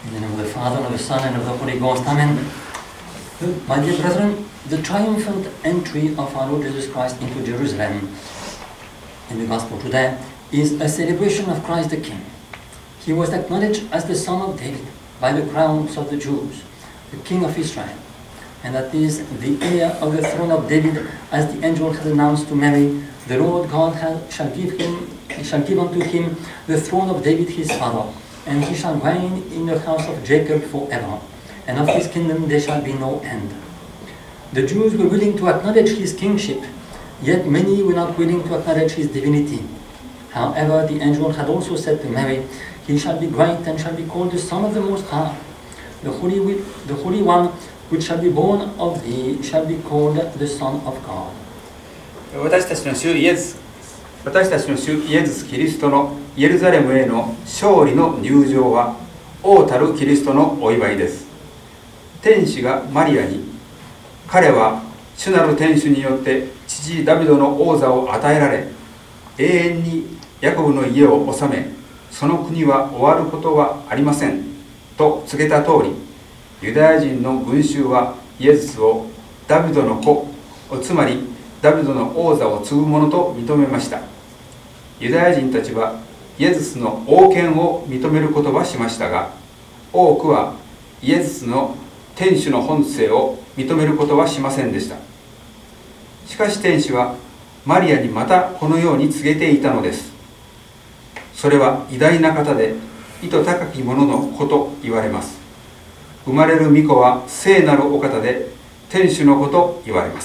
In the name of the Father, and of the Son, and of the Holy Ghost. Amen. My dear brethren, the triumphant entry of our Lord Jesus Christ into Jerusalem in the Gospel today is a celebration of Christ the King. He was acknowledged as the Son of David by the crowns of the Jews, the King of Israel, and that is the heir of the throne of David, as the angel had announced to Mary. The Lord God shall give unto him the throne of David his father, and he shall reign in the house of Jacob forever, and of his kingdom there shall be no end. The Jews were willing to acknowledge his kingship, yet many were not willing to acknowledge his divinity. However, the angel had also said to Mary, he shall be great and shall be called the Son of the Most High. The Holy One which shall be born of thee shall be called the Son of God. 私たちの主イエスキリストのイエルサレムへの勝利の入場は王たるキリストのお祝いです。天使がマリアに、彼は主なる天主によって父ダビデの王座を与えられ、永遠にヤコブの家を治め、その国は終わることはありませんと告げた通り、ユダヤ人の群衆はイエスをダビデの子、つまりダビデの王座を継ぐ者と認めました。ユダヤ人たちはイエスの王権を認めることはしましたが、多くはイエスの天主の本性を認めることはしませんでした。しかし天使はマリアにまたこのように告げていたのです。それは偉大な方で意図高き者の子と言われます。生まれる御子は聖なるお方で天主の子と言われます。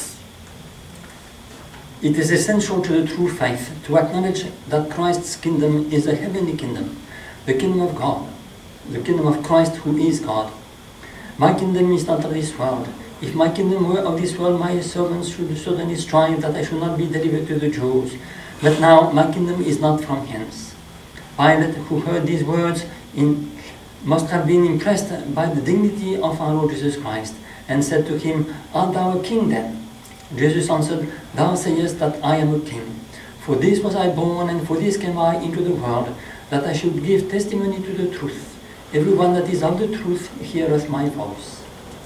It is essential to the true faith to acknowledge that Christ's kingdom is a heavenly kingdom, the kingdom of God, the kingdom of Christ who is God. My kingdom is not of this world. If my kingdom were of this world, my servants should certainly strive that I should not be delivered to the Jews. But now my kingdom is not from hence. Pilate, who heard these words, must have been impressed by the dignity of our Lord Jesus Christ, and said to him, Art thou a king then? Jesus answered, Thou sayest that I am a king. For this was I born, and for this came I into the world, that I should give testimony to the truth. Everyone that is of the truth heareth my voice.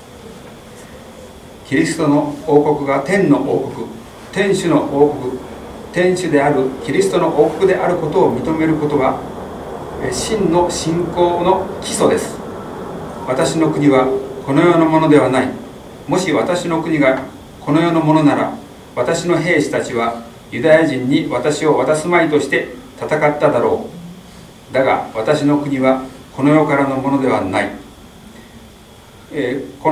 キリストの王国が天の王国、天主の王国、天主であるキリストの王国であることを認めることが真の信仰の基礎です。私の国はこの世のものではない。もし私の国がこの世のものなら、私の兵士たちはユダヤ人に私を渡すまいとして戦っただろう。だが私の国はこの世からのものではない。明日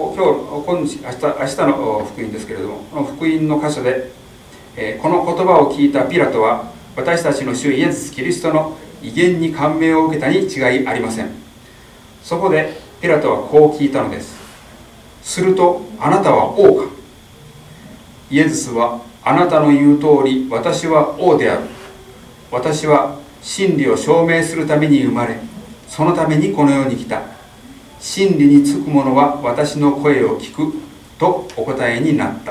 の福音ですけれども、この福音の箇所で、この言葉を聞いたピラトは私たちの主イエス・キリストの威厳に感銘を受けたに違いありません。そこでピラトはこう聞いたのです。すると、あなたは王か。イエスはあなたの言う通り、私は王である。私は真理を証明するために生まれ、そのためにこの世に来た。真理につく者は私の声を聞くとお答えになった。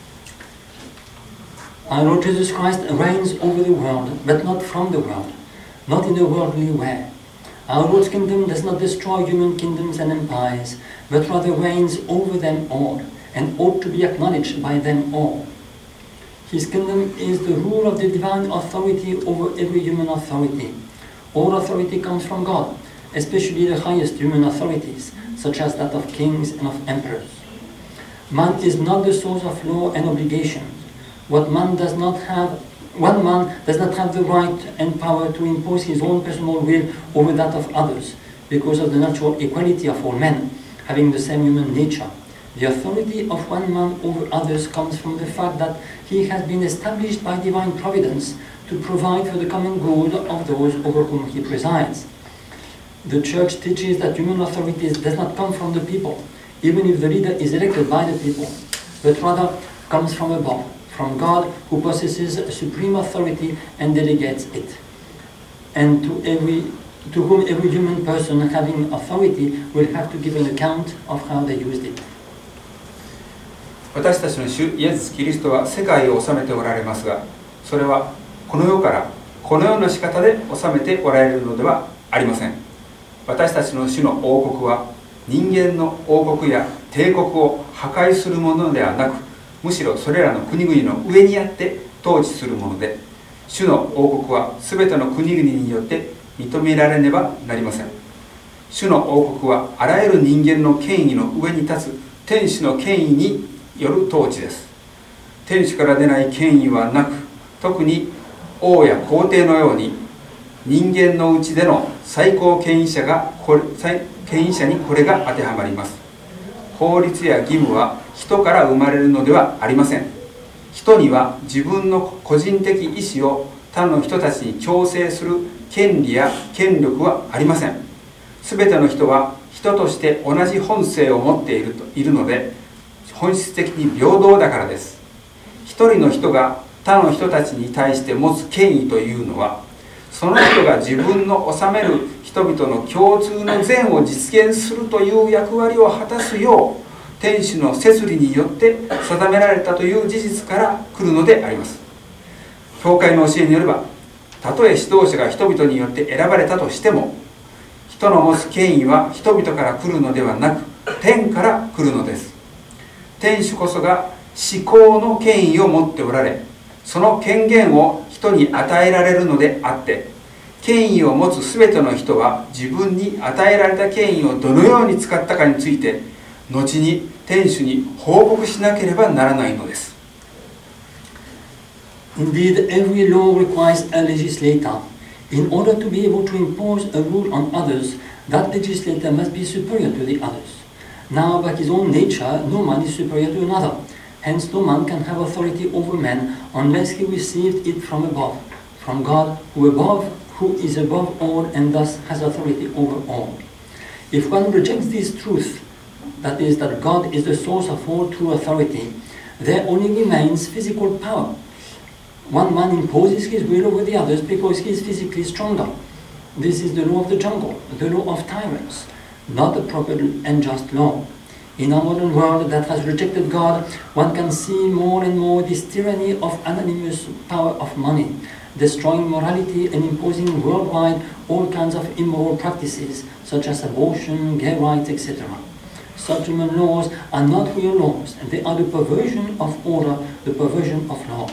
Our Lord Jesus Christ reigns over the world, but not from the world, not in a worldly way. Our Lord's kingdom does not destroy human kingdoms and empires, but rather reigns over them all, and ought to be acknowledged by them all. His kingdom is the rule of the divine authority over every human authority. All authority comes from God, especially the highest human authorities, such as that of kings and of emperors. Man is not the source of law and obligations. One man does not have the right and power to impose his own personal will over that of others, because of the natural equality of all men, having the same human nature. The authority of one man over others comes from the fact that he has been established by divine providence to provide for the common good of those over whom he presides. The Church teaches that human authority does not come from the people, even if the leader is elected by the people, but rather comes from above, from God, who possesses supreme authority and delegates it, and to whom every human person having authority will have to give an account of how they used it. 私たちの主イエス・キリストは世界を治めておられますが、それはこの世からこのような仕方で治めておられるのではありません。 私たちの主の王国は人間の王国や帝国を破壊するものではなく、むしろそれらの国々の上にあって統治するもので、主の王国はすべての国々によって認められねばなりません。主の王国はあらゆる人間の権威の上に立つ天使の権威による統治です。天使から出ない権威はなく、特に王や皇帝のように人間のうちでの最高権威者にこれが当てはまります。法律や義務は人から生まれるのではありません。人には自分の個人的意思を他の人たちに強制する権利や権力はありません。すべての人は人として同じ本性を持っているので、本質的に平等だからです。一人の人が他の人たちに対して持つ権威というのは、その人が自分の治める人々の共通の善を実現するという役割を果たすよう天使の摂理によって定められたという事実から来るのであります。教会の教えによれば、たとえ指導者が人々によって選ばれたとしても、人の持つ権威は人々から来るのではなく、天から来るのです。天使こそが至高の権威を持っておられ、その権限を人に与えられるのであって、権威を持つすべての人は自分に与えられた権威をどのように使ったかについて、後に天主に報告しなければならないのです。 Indeed, every law requires a legislator. In order to be able to impose a rule on others, that legislator must be superior to the others. Now, by his own nature, no man is superior to another. Hence, no man can have authority over men unless he received it from above, from God, who is above all and thus has authority over all. If one rejects this truth, that is, that God is the source of all true authority, there only remains physical power. One man imposes his will over the others because he is physically stronger. This is the law of the jungle, the law of tyrants, not a proper and just law. In a modern world that has rejected God, one can see more and more this tyranny of anonymous power of money, destroying morality and imposing worldwide all kinds of immoral practices, such as abortion, gay rights, etc. Such human laws are not real laws, and they are the perversion of order, the perversion of laws.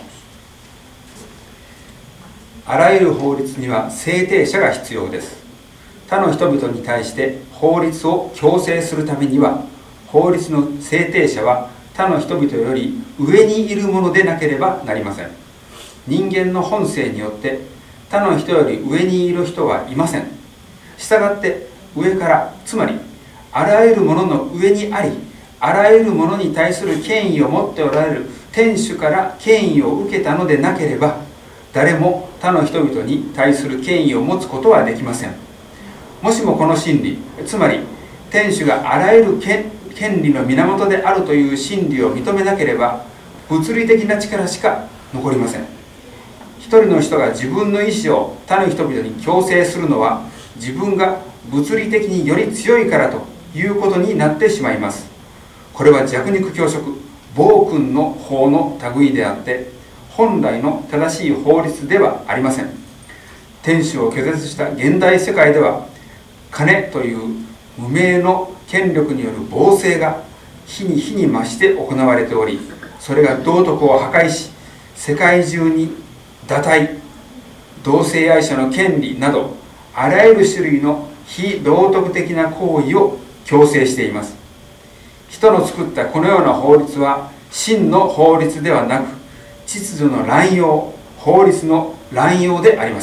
あらゆる法律には制定者が必要です。他の人々に対して法律を強制するためには、法律の制定者は他の人々より上にいるものでなければなりません。人間の本性によって他の人より上にいる人はいません。したがって上から、つまりあらゆるものの上にあり、あらゆるものに対する権威を持っておられる天主から権威を受けたのでなければ、誰も他の人々に対する権威を持つことはできません。もしもこの真理、つまり天主があらゆる権利の源であるという真理を認めなければ、物理的な力しか残りません。一人の人が自分の意志を他の人々に強制するのは、自分が物理的により強いからということになってしまいます。これは弱肉強食、暴君の法の類であって、本来の正しい法律ではありません。天主を拒絶した現代世界では、金という無名の権力による暴政が日に日に増して行われており、それが道徳を破壊し、世界中に堕胎、同性愛者の権利など、あらゆる種類の非道徳的な行為を強制しています。人の作ったこのような法律は真の法律ではなく、秩序の乱用、法律の乱用であります。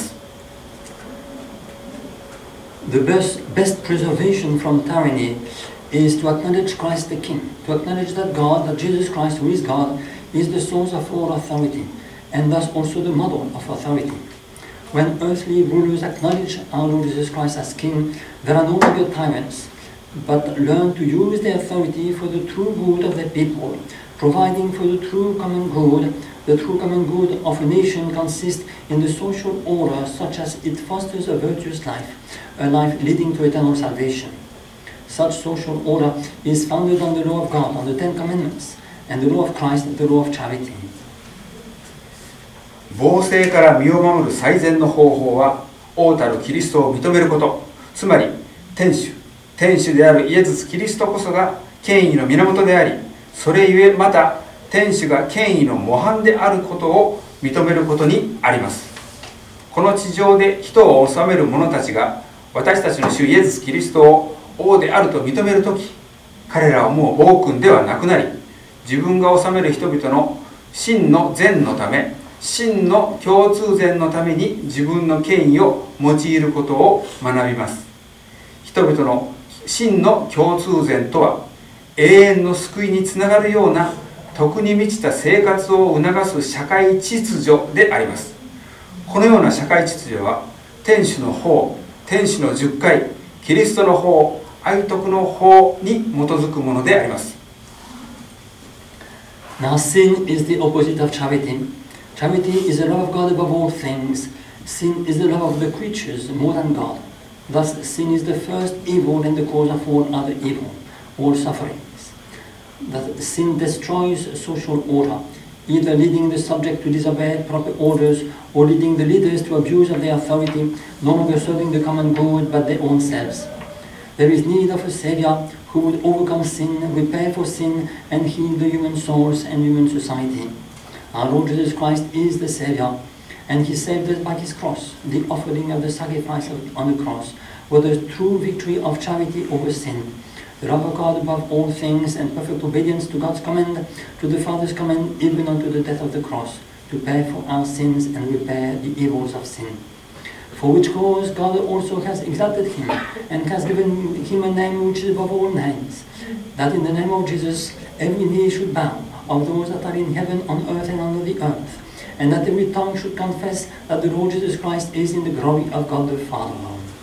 The best preservation from tyranny is to acknowledge Christ the King, to acknowledge that God, that Jesus Christ, who is God, is the source of all authority, and thus also the model of authority. When earthly rulers acknowledge our Lord Jesus Christ as King, there are no longer tyrants, but learn to use their authority for the true good of their people, providing for the true common good. The true common good of a nation consists in the social order such as it fosters a virtuous life, a life leading to eternal salvation. Such social order is founded on the law of God, on the Ten Commandments, and the law of Christ, the law of charity. 暴政から身を守る最善の方法は、王たるキリストを認めること、つまり天主であるイエス・キリストこそが権威の源であり、それゆえまた天主が権威の模範であることを認めることにあります。この地上で人を治める者たちが私たちの主イエス・キリストを王であると認めるとき、彼らはもう王君ではなくなり、自分が治める人々の真の善のため、真の共通善のために自分の権威を用いることを学びます。人々の真の共通善とは、永遠の救いにつながるような徳に満ちた生活を促す社会秩序であります。このような社会秩序は、天主の法、天主の十戒、キリストの法、愛徳の法に基づくものであります。 Now sin is the opposite of charity. Charity is the love of God above all things. Sin is the love of the creatures more than God. Thus sin is the first evil and the cause of all other evil, all sufferings. That sin destroys social order, either leading the subject to disobey proper orders or leading the leaders to abuse of their authority, no longer serving the common good but their own selves. There is need of a Saviour who would overcome sin, repair for sin, and heal the human souls and human society. Our Lord Jesus Christ is the Saviour, and He saved us by His cross. The offering of the sacrifice on the cross was the true victory of charity over sin. The love of God above all things and perfect obedience to God's command, to the Father's command, even unto the death of the cross, to pay for our sins and repair the evils of sin. For which cause God also has exalted Him, and has given Him a name which is above all names, that in the name of Jesus every knee should bow, of those that are in heaven, on earth, and under the earth, and that every tongue should confess that the Lord Jesus Christ is in the glory of God the Father.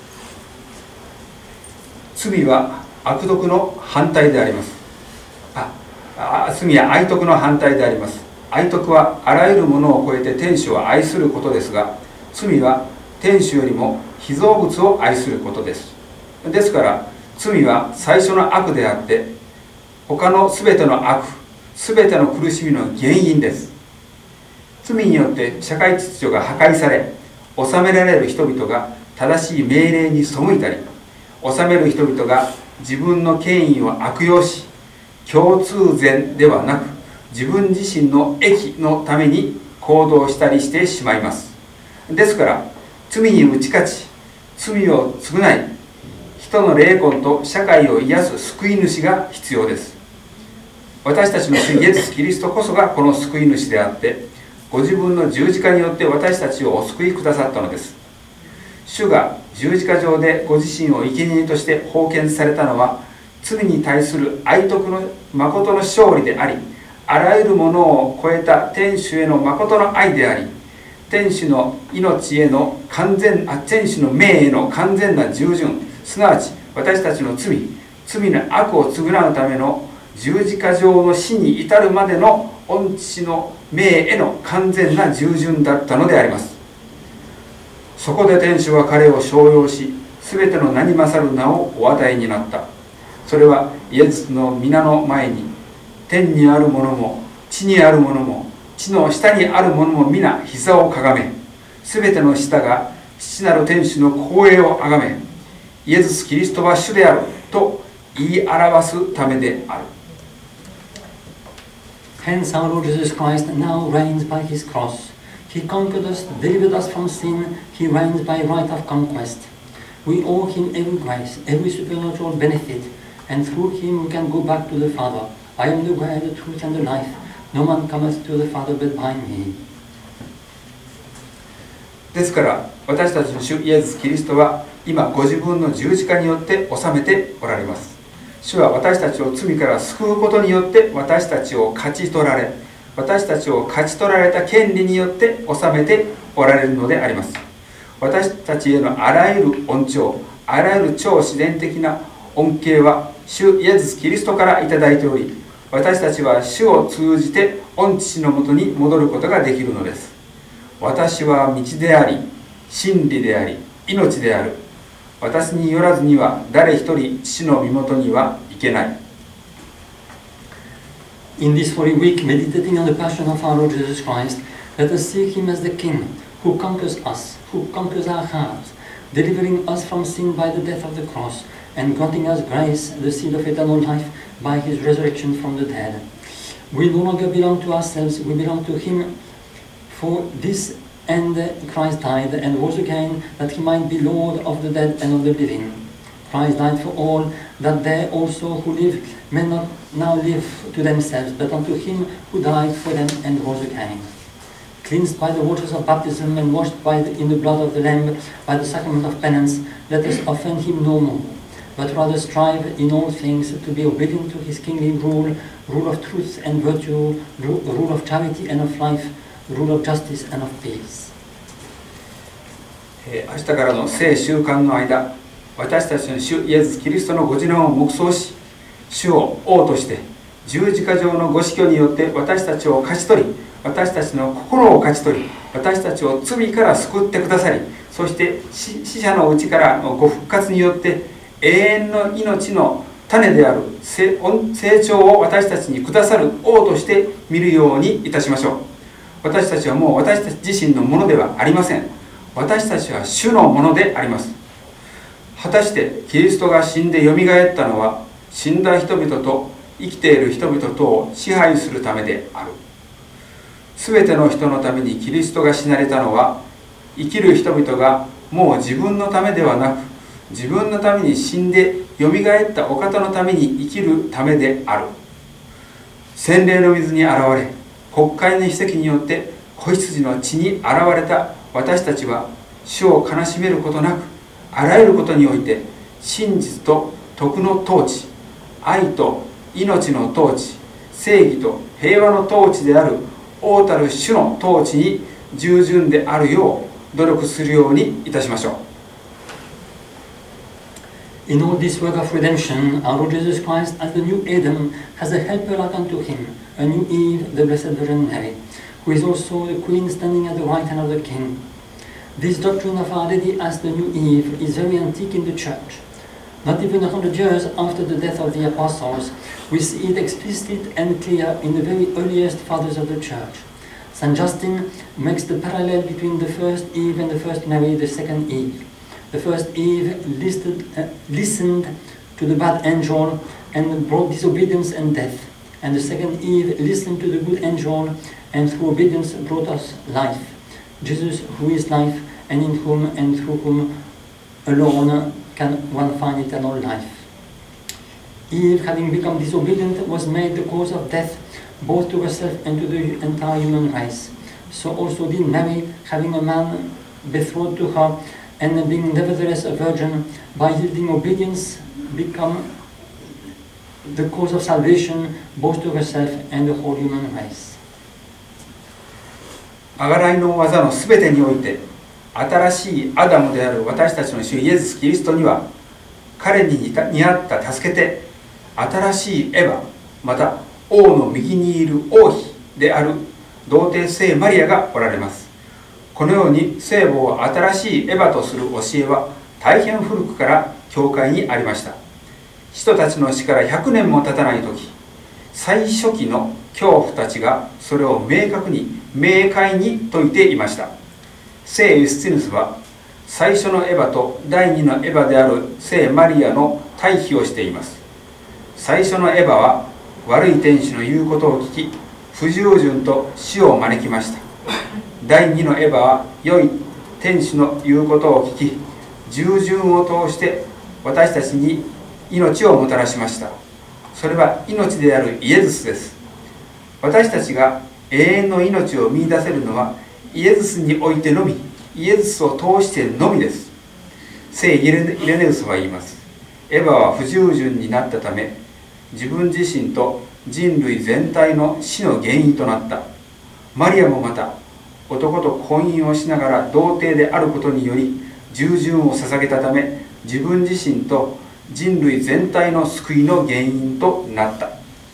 罪は悪徳の反対であります。罪は愛徳の反対であります。愛徳はあらゆるものを超えて天主を愛することですが、罪は天主よりも被造物を愛することです。ですから罪は最初の悪であって、他のすべての悪、すべての苦しみの原因です。罪によって社会秩序が破壊され、治められる人々が正しい命令に背いたり、治める人々が自分の権威を悪用し、共通善ではなく自分自身の益のために行動したりしてしまいます。ですから罪に打ち勝ち、罪を償い、人の霊魂と社会を癒す救い主が必要です。私たちの主イエス・キリストこそがこの救い主であって、ご自分の十字架によって私たちをお救いくださったのです。主が十字架上でご自身を生贄として奉献されたのは、罪に対する愛徳の誠の勝利であり、あらゆるものを超えた天主への誠の愛であり、天主の命への天主の命への完全な従順、すなわち私たちの罪の悪を償うための十字架上の死に至るまでの御父の命への完全な従順だったのであります。そこで天主は彼を昇揚し、すべての名に勝る名をお与えになった。それはイエスの皆の前に、天にあるものも地にあるものも地の下にあるものも皆膝をかがめ、すべての舌が父なる天主の光栄をあがめ、イエス・キリストは主であると言い表すためである。 Hence our Lord Jesus Christ now reigns by His cross. He conquered us, delivered us from sin. He reigns by right of conquest. We owe Him every grace, every supernatural benefit, and through Him we can go back to the Father. I am the way, the truth, and the life. No man cometh to the Father but by me. ですから私たちの主イエス・キリストは今ご自分の十字架によって治めておられます。主は私たちを罪から救うことによって私たちを勝ち取られ、私たちを勝ち取られた権利によって治めておられるのであります。私たちへのあらゆる恩寵、あらゆる超自然的な恩恵は主イエス・キリストからいただいており、私たちは主を通じて御父のもとに戻ることができるのです。私は道であり、真理であり、命である。私によらずには誰一人父の身元には行けない。 In this Holy Week, meditating on the passion of our Lord Jesus Christ, let us see Him as the King who conquers us, who conquers our hearts, delivering us from sin by the death of the cross, and granting us grace, the seed of eternal life, by his resurrection from the dead. We no longer belong to ourselves, we belong to him. For this end Christ died and rose again, that he might be Lord of the dead and of the living. Christ died for all, that they also who live may not now live to themselves, but unto him who died for them and rose again. Cleansed by the waters of baptism and washed in the blood of the Lamb by the sacrament of penance, let us offend him no more, but rather strive in all things to be obedient to his kingly rule, rule of truth and virtue, rule of charity and of life, rule of justice and of peace. 明日からの聖週間の間、私たちの主イエス・キリストのご次男を黙想し、主を王として十字架上のご死去によって私たちを勝ち取り、私たちの心を勝ち取り、私たちを罪から救ってくださり、そして死者のうちからのご復活によって永遠の命の種である成長を私たちにくださる王として見るようにいたしましょう。私たちはもう私たち自身のものではありません。私たちは主のものであります。果たしてキリストが死んでよみがえったのは、死んだ人々と生きている人々とを支配するためである。すべての人のためにキリストが死なれたのは、生きる人々がもう自分のためではなく、自分のために死んでよみがえったお方のために生きるためである。洗礼の水に現れ、国会の秘跡によって子羊の血に現れた私たちは、主を悲しめることなく、あらゆることにおいて真実と徳の統治、愛と命の統治、正義と平和の統治である王たる主の統治に従順であるよう努力するようにいたしましょう。In all this work of redemption, our Lord Jesus Christ, as the new Adam, has a helper like unto him, a new Eve, the Blessed Virgin Mary, who is also the Queen standing at the right hand of the King. This doctrine of Our Lady as the new Eve is very antique in the Church. Not even 100 years after the death of the Apostles, we see it explicit and clear in the very earliest fathers of the Church. St. Justin makes the parallel between the first Eve and the first Mary, the second Eve. The first Eve listened to the bad angel and brought disobedience and death. And the second Eve listened to the good angel and through obedience brought us life. Jesus, who is life, and in whom and through whom alone can one find eternal life. Eve, having become disobedient, was made the cause of death both to herself and to the entire human race. So also did Mary, having a man betrothed to her, and being nevertheless a virgin, by yielding obedience, become the cause of salvation both to herself and the whole human race. あがらいの技のすべてにおいて、新しいアダムである私たちの主イエス・キリストには、彼に似合った助けて、新しいエヴァ、また王の右にいる王妃である童貞聖マリアがおられます。このように聖母を新しいエヴァとする教えは大変古くから教会にありました。使徒たちの死から100年も経たない時、最初期の教父たちがそれを明快に説いていました。聖ユスティヌスは最初のエヴァと第二のエヴァである聖マリアの対比をしています。最初のエヴァは悪い天使の言うことを聞き、不従順と死を招きました。第二のエヴァは良い天使の言うことを聞き、従順を通して私たちに命をもたらしました。それは命であるイエズスです。私たちが永遠の命を見出せるのはイエズスにおいてのみ、イエズスを通してのみです。聖イレネウスは言います。エヴァは不従順になったため、自分自身と人類全体の死の原因となった。マリアもまた男と婚姻をしながら童貞であることにより従順を捧げたため、自分自身と人類全体の救いの原因となった。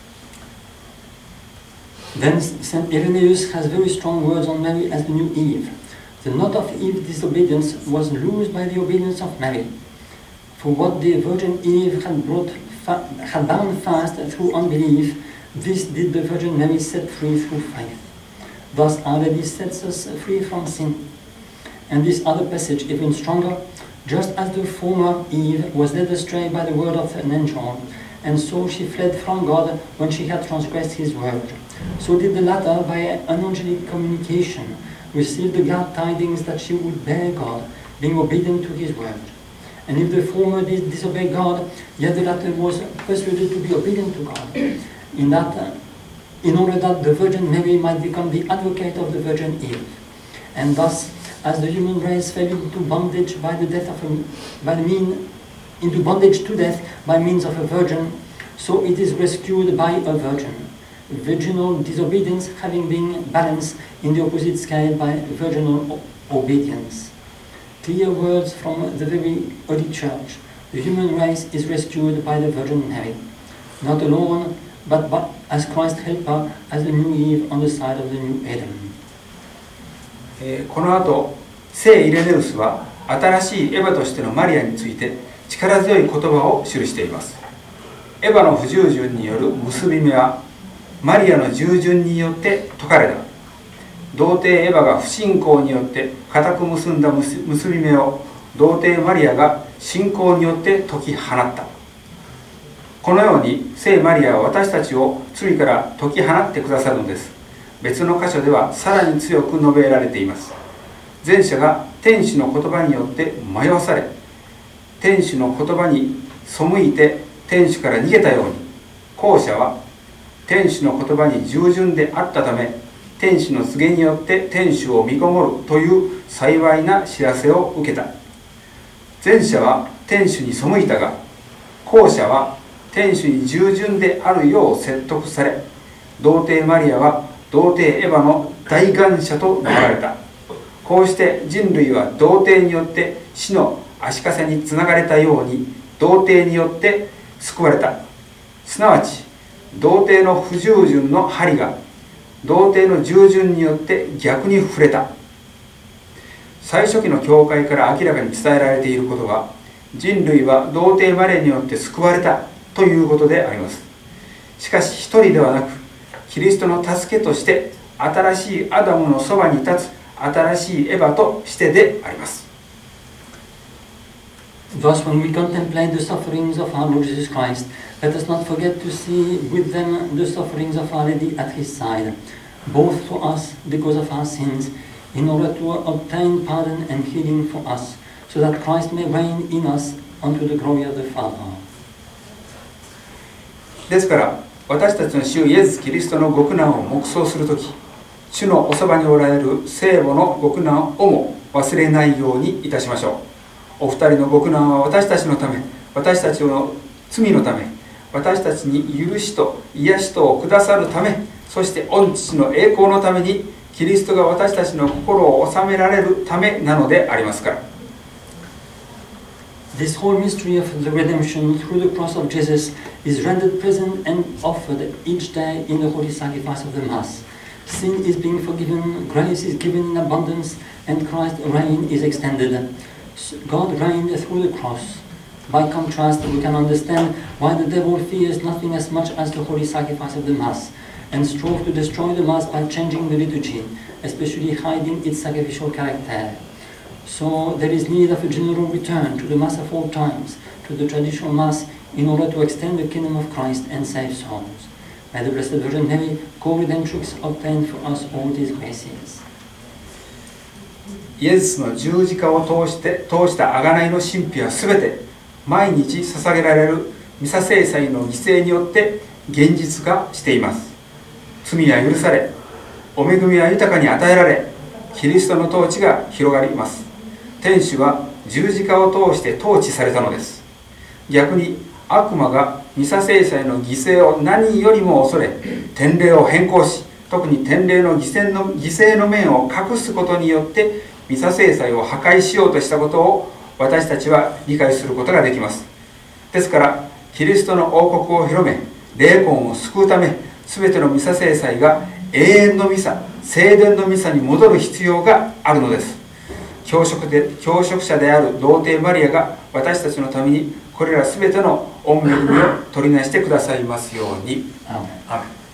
Then Saint Irenaeus has very strong words on Mary as the new Eve. The knot of Eve's disobedience was loosed by the obedience of Mary. For what the Virgin Eve had bound fast through unbelief, this did the Virgin Mary set free through faith. Thus Our Lady sets us free from sin. And this other passage, even stronger, Just as the former Eve was led astray by the word of an angel, and so she fled from God when she had transgressed his word, so did the latter, by an angelic communication, receive the glad tidings that she would bear God, being obedient to his word. And if the former did disobey God, yet the latter was persuaded to be obedient to God, in order that the Virgin Mary might become the advocate of the Virgin Eve. And thus, as the human race fell into bondage into bondage to death by means of a virgin, so it is rescued by a virgin. Virginal disobedience having been balanced in the opposite scale by virginal obedience. Clear words from the very early church. The human race is rescued by the Virgin Mary, not alone, but as Christ's helper, as the new Eve on the side of the new Adam. この後、聖イレネウスは新しいエヴァとしてのマリアについて力強い言葉を記しています。エヴァの不従順による結び目はマリアの従順によって解かれた。童貞エヴァが不信仰によって固く結んだ結び目を童貞マリアが信仰によって解き放った。このように聖マリアは私たちを罪から解き放ってくださるのです。別の箇所ではさらに強く述べられています。前者が天使の言葉によって迷わされ、天使の言葉に背いて天使から逃げたように、後者は天使の言葉に従順であったため、天使の告げによって天使を見ごもるという幸いな知らせを受けた。前者は天使に背いたが、後者は天使に従順であるよう説得され、童貞マリアは童貞エヴァの大願者となられた。こうして人類は童貞によって死の足かせにつながれたように童貞によって救われた。すなわち童貞の不従順の針が童貞の従順によって逆に触れた。最初期の教会から明らかに伝えられていることは、人類は童貞マリアによって救われたということであります。しかし一人ではなく、キリストの助けとして新しいアダムのそばに立つ新しいエヴァとしてであります。 Thus, when we contemplate the sufferings of our Lord Jesus Christ, let us not forget to see with them the sufferings of Our Lady at his side, both for us because of our sins, in order to obtain pardon and healing for us, so that Christ may reign in us unto the glory of the Father. ですから、私たちの主イエス・キリストのご苦難を黙想するとき、主のおそばにおられる聖母のご苦難をも忘れないようにいたしましょう。お二人のご苦難は私たちのため、私たちの罪のため、私たちに許しと癒しとをくださるため、そして御父の栄光のためにキリストが私たちの心を治められるためなのでありますから。 This whole mystery of the redemption through the cross of Jesus is rendered present and offered each day in the holy sacrifice of the Mass. Sin is being forgiven, grace is given in abundance, and Christ's reign is extended. God reigned through the cross. By contrast, we can understand why the devil fears nothing as much as the holy sacrifice of the Mass, and strove to destroy the Mass by changing the liturgy, especially hiding its sacrificial character. So there is need of a general return to the Mass of all times, to the traditional Mass, in order to extend the kingdom of Christ and save souls. May the Blessed Virgin Mary, co-redemptrix, obtain for us all these graces. イエスの十字架を通した贖いの神秘はすべて毎日捧げられるミサ聖祭の犠牲によって現実化しています。罪は許され、お恵みは豊かに与えられ、キリストの統治が広がります。天使は十字架を通して統治されたのです。逆に悪魔がミサ聖祭の犠牲を何よりも恐れ、典礼を変更し、特に典礼の犠牲の面を隠すことによってミサ聖祭を破壊しようとしたことを私たちは理解することができます。ですからキリストの王国を広め、霊魂を救うため、すべてのミサ聖祭が永遠のミサ、聖殿のミサに戻る必要があるのです。教職者である童貞マリアが私たちのためにこれらすべての御恵みを取りなしてくださいますように。アーメン。